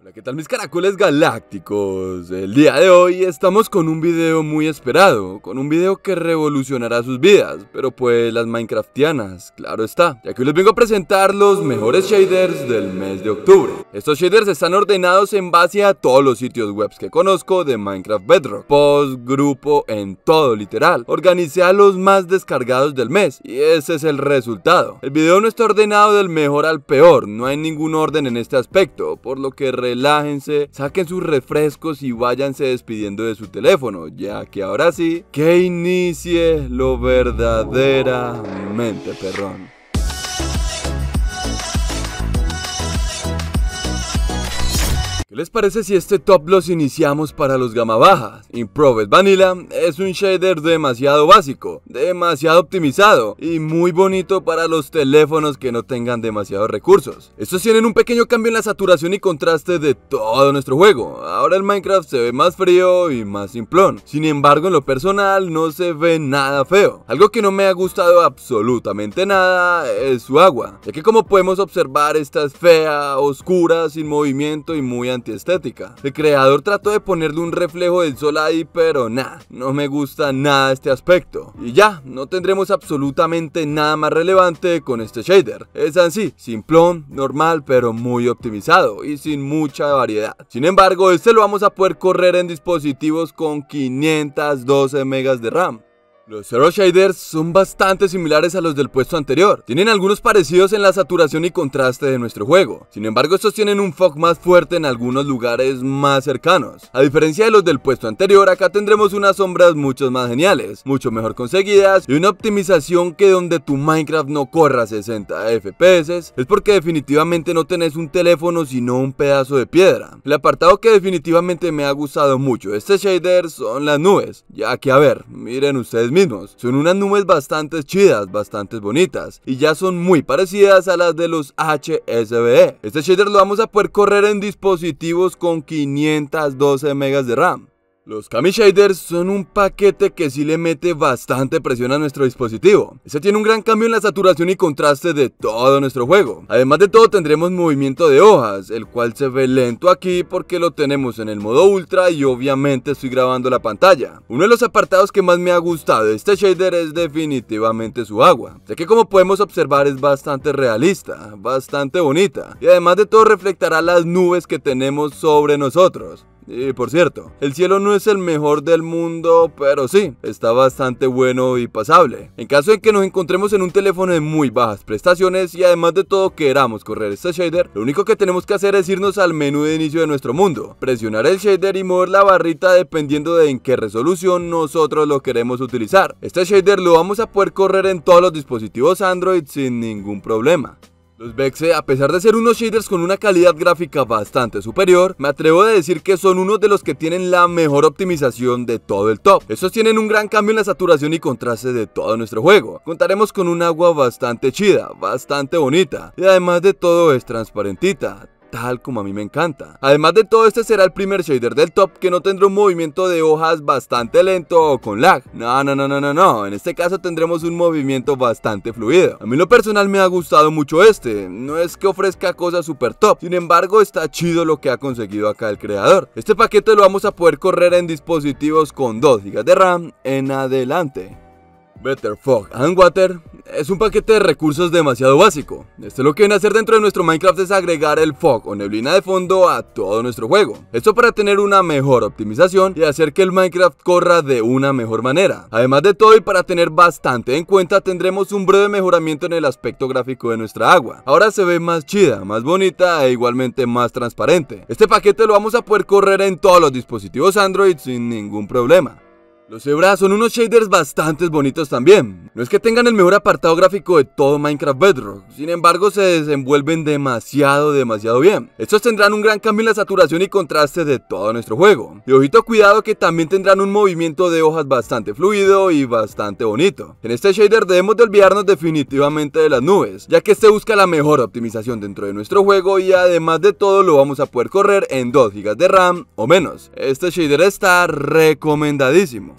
Hola, ¿qué tal mis caracoles galácticos? El día de hoy estamos con un video muy esperado, con un video que revolucionará sus vidas, pero pues las minecraftianas, claro está, ya que hoy les vengo a presentar los mejores shaders del mes de octubre. Estos shaders están ordenados en base a todos los sitios web que conozco de Minecraft Bedrock, post, grupo, en todo literal. Organicé a los más descargados del mes y ese es el resultado. El video no está ordenado del mejor al peor, no hay ningún orden en este aspecto, por lo que relájense, saquen sus refrescos y váyanse despidiendo de su teléfono, ya que ahora sí, que inicie lo verdaderamente perrón. ¿Qué les parece si este top los iniciamos para los gama bajas? Improved Vanilla es un shader demasiado básico, demasiado optimizado y muy bonito para los teléfonos que no tengan demasiados recursos. Estos tienen un pequeño cambio en la saturación y contraste de todo nuestro juego. Ahora el Minecraft se ve más frío y más simplón. Sin embargo, en lo personal no se ve nada feo. Algo que no me ha gustado absolutamente nada es su agua, ya que como podemos observar esta es fea, oscura, sin movimiento y muy antiestética. El creador trató de ponerle un reflejo del sol ahí, pero nada, no me gusta nada este aspecto. Y ya, no tendremos absolutamente nada más relevante con este shader. Es así, simplón, normal, pero muy optimizado y sin mucha variedad. Sin embargo, este lo vamos a poder correr en dispositivos con 512 megas de RAM. Los Zero Shaders son bastante similares a los del puesto anterior, tienen algunos parecidos en la saturación y contraste de nuestro juego. Sin embargo, estos tienen un fog más fuerte en algunos lugares más cercanos. A diferencia de los del puesto anterior, acá tendremos unas sombras mucho más geniales, mucho mejor conseguidas y una optimización que donde tu Minecraft no corra 60 FPS es porque definitivamente no tenés un teléfono sino un pedazo de piedra. El apartado que definitivamente me ha gustado mucho de este shader son las nubes, ya que a ver, miren ustedes mismos, son unas nubes bastante chidas, bastante bonitas y ya son muy parecidas a las de los HSBE. Este shader lo vamos a poder correr en dispositivos con 512 megas de RAM. Los Kami Shaders son un paquete que sí le mete bastante presión a nuestro dispositivo. Este tiene un gran cambio en la saturación y contraste de todo nuestro juego. Además de todo tendremos movimiento de hojas, el cual se ve lento aquí porque lo tenemos en el modo ultra y obviamente estoy grabando la pantalla. Uno de los apartados que más me ha gustado de este shader es definitivamente su agua, ya que como podemos observar es bastante realista, bastante bonita y además de todo reflectará las nubes que tenemos sobre nosotros. Y por cierto, el cielo no es el mejor del mundo, pero sí, está bastante bueno y pasable. En caso de que nos encontremos en un teléfono de muy bajas prestaciones y además de todo queramos correr este shader, lo único que tenemos que hacer es irnos al menú de inicio de nuestro mundo, presionar el shader y mover la barrita dependiendo de en qué resolución nosotros lo queremos utilizar. Este shader lo vamos a poder correr en todos los dispositivos Android sin ningún problema. Los Vexed, a pesar de ser unos shaders con una calidad gráfica bastante superior, me atrevo a decir que son unos de los que tienen la mejor optimización de todo el top. Estos tienen un gran cambio en la saturación y contraste de todo nuestro juego. Contaremos con un agua bastante chida, bastante bonita y además de todo es transparentita, tal como a mí me encanta. Además de todo, este será el primer shader del top que no tendrá un movimiento de hojas bastante lento o con lag. No, en este caso tendremos un movimiento bastante fluido. A mí en lo personal me ha gustado mucho este, no es que ofrezca cosas super top, sin embargo está chido lo que ha conseguido acá el creador. Este paquete lo vamos a poder correr en dispositivos con 2 GB de RAM en adelante. Better Fog and Water es un paquete de recursos demasiado básico. Lo que viene a hacer dentro de nuestro Minecraft es agregar el fog o neblina de fondo a todo nuestro juego. Esto para tener una mejor optimización y hacer que el Minecraft corra de una mejor manera. Además de todo y para tener bastante en cuenta tendremos un breve mejoramiento en el aspecto gráfico de nuestra agua. Ahora se ve más chida, más bonita e igualmente más transparente. Este paquete lo vamos a poder correr en todos los dispositivos Android sin ningún problema. Los Zebra son unos shaders bastante bonitos también. No es que tengan el mejor apartado gráfico de todo Minecraft Bedrock, sin embargo se desenvuelven demasiado bien. Estos tendrán un gran cambio en la saturación y contraste de todo nuestro juego. Y ojito cuidado que también tendrán un movimiento de hojas bastante fluido y bastante bonito. En este shader debemos de olvidarnos definitivamente de las nubes, ya que este busca la mejor optimización dentro de nuestro juego y además de todo lo vamos a poder correr en 2 GB de RAM o menos. Este shader está recomendadísimo.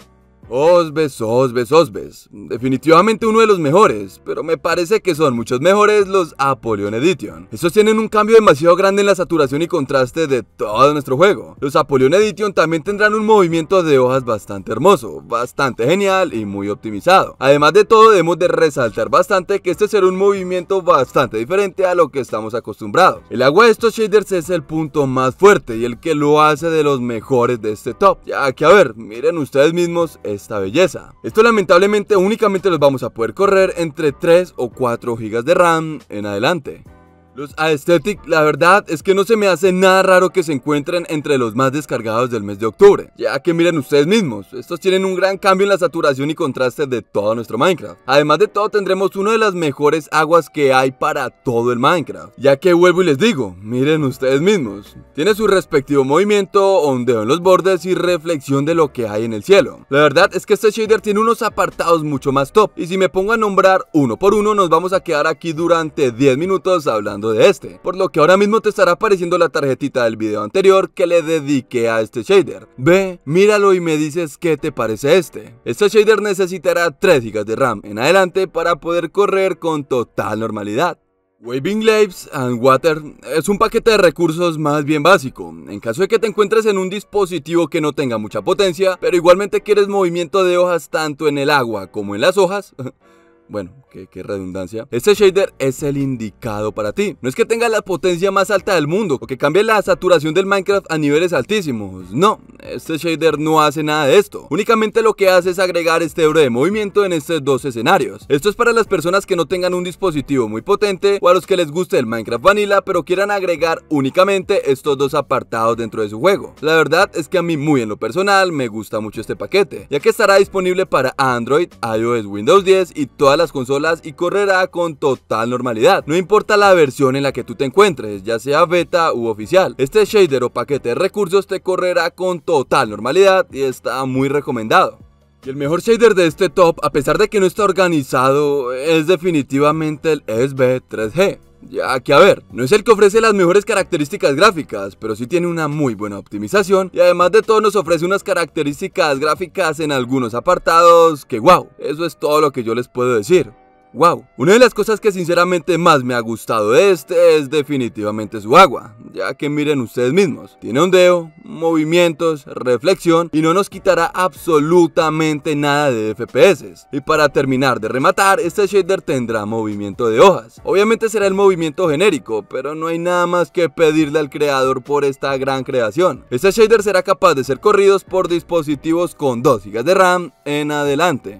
Osbes. Definitivamente uno de los mejores, pero me parece que son muchos mejores los Apollyon Edition. Estos tienen un cambio demasiado grande en la saturación y contraste de todo nuestro juego. Los Apollyon Edition también tendrán un movimiento de hojas bastante hermoso, bastante genial y muy optimizado. Además de todo, debemos de resaltar bastante que este será un movimiento bastante diferente a lo que estamos acostumbrados. El agua de estos shaders es el punto más fuerte y el que lo hace de los mejores de este top, ya que a ver, miren ustedes mismos esta belleza. Esto lamentablemente únicamente los vamos a poder correr entre 3 o 4 GB de RAM en adelante. Los Aesthetic, la verdad es que no se me hace nada raro que se encuentren entre los más descargados del mes de octubre, ya que miren ustedes mismos, estos tienen un gran cambio en la saturación y contraste de todo nuestro Minecraft. Además de todo, tendremos una de las mejores aguas que hay para todo el Minecraft, ya que vuelvo y les digo, miren ustedes mismos, tiene su respectivo movimiento, ondeo en los bordes y reflexión de lo que hay en el cielo. La verdad es que este shader tiene unos apartados mucho más top, y si me pongo a nombrar uno por uno, nos vamos a quedar aquí durante 10 minutos hablando de este, por lo que ahora mismo te estará apareciendo la tarjetita del video anterior que le dediqué a este shader. Ve, míralo y me dices qué te parece este. Este shader necesitará 3 GB de RAM en adelante para poder correr con total normalidad. Waving Leaves and Water es un paquete de recursos más bien básico. En caso de que te encuentres en un dispositivo que no tenga mucha potencia, pero igualmente quieres movimiento de hojas tanto en el agua como en las hojas, bueno, qué redundancia. Este shader es el indicado para ti. No es que tenga la potencia más alta del mundo o que cambie la saturación del Minecraft a niveles altísimos. No, este shader no hace nada de esto. Únicamente lo que hace es agregar este oro de movimiento en estos dos escenarios. Esto es para las personas que no tengan un dispositivo muy potente o a los que les guste el Minecraft Vanilla pero quieran agregar únicamente estos dos apartados dentro de su juego. La verdad es que a mí muy en lo personal me gusta mucho este paquete, ya que estará disponible para Android, iOS, Windows 10 y todas las consolas y correrá con total normalidad, no importa la versión en la que tú te encuentres, ya sea beta u oficial. Este shader o paquete de recursos te correrá con total normalidad y está muy recomendado. Y el mejor shader de este top, a pesar de que no está organizado, es definitivamente el SB3G. Ya que a ver, no es el que ofrece las mejores características gráficas, pero sí tiene una muy buena optimización y además de todo nos ofrece unas características gráficas en algunos apartados que wow, eso es todo lo que yo les puedo decir. Wow, una de las cosas que sinceramente más me ha gustado de este es definitivamente su agua, ya que miren ustedes mismos, tiene ondeo, movimientos, reflexión y no nos quitará absolutamente nada de FPS. Y para terminar de rematar, este shader tendrá movimiento de hojas. Obviamente será el movimiento genérico, pero no hay nada más que pedirle al creador por esta gran creación. Este shader será capaz de ser corridos por dispositivos con 2 GB de RAM en adelante.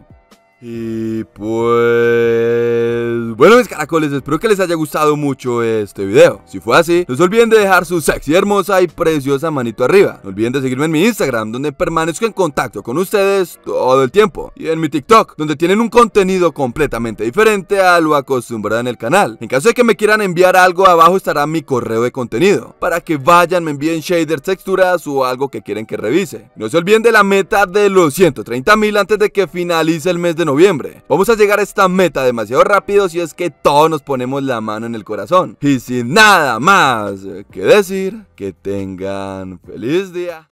Y pues... bueno mis caracoles, espero que les haya gustado mucho este video. Si fue así, no se olviden de dejar su sexy, hermosa y preciosa manito arriba. No olviden de seguirme en mi Instagram, donde permanezco en contacto con ustedes todo el tiempo. Y en mi TikTok, donde tienen un contenido completamente diferente a lo acostumbrado en el canal. En caso de que me quieran enviar algo, abajo estará mi correo de contenido, para que vayan, me envíen shaders, texturas o algo que quieren que revise. No se olviden de la meta de los 130.000 antes de que finalice el mes de noviembre. Vamos a llegar a esta meta demasiado rápido si es que todos nos ponemos la mano en el corazón. Y sin nada más que decir, que tengan feliz día.